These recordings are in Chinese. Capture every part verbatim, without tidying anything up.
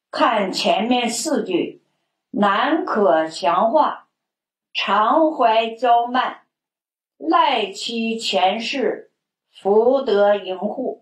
看前面四句，难可强化，常怀骄慢，赖其前世，福德盈护。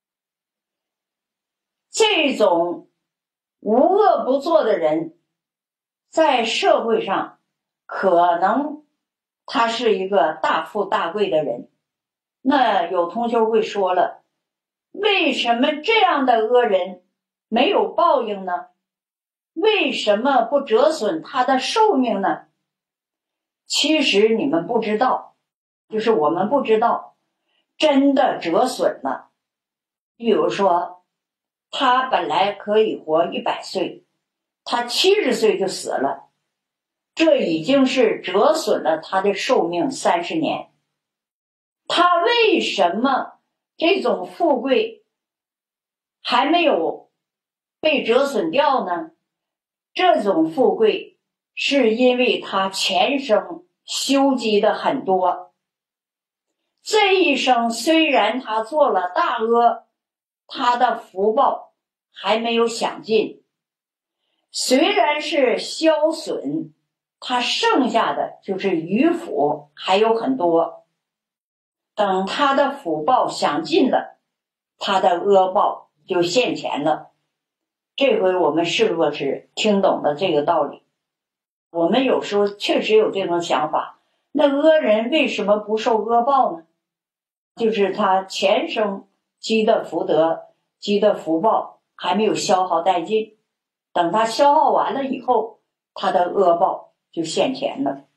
这种无恶不作的人，在社会上可能他是一个大富大贵的人。那有同学会说了，为什么这样的恶人没有报应呢？为什么不折损他的寿命呢？其实你们不知道，就是我们不知道，真的折损了。比如说，他本来可以活一百岁，他七十岁就死了，这已经是折损了他的寿命三十年。他为什么这种富贵还没有被折损掉呢？这种富贵是因为他前生修积的很多，这一生虽然他做了大恶，他的福报还没有享尽，虽然是消损，他剩下的就是余福还有很多。等他的福报享尽了，他的恶报就现前了。这回我们是不是听懂了这个道理？我们有时候确实有这种想法，那恶人为什么不受恶报呢？就是他前生积的福德、积的福报还没有消耗殆尽，等他消耗完了以后，他的恶报就现前了。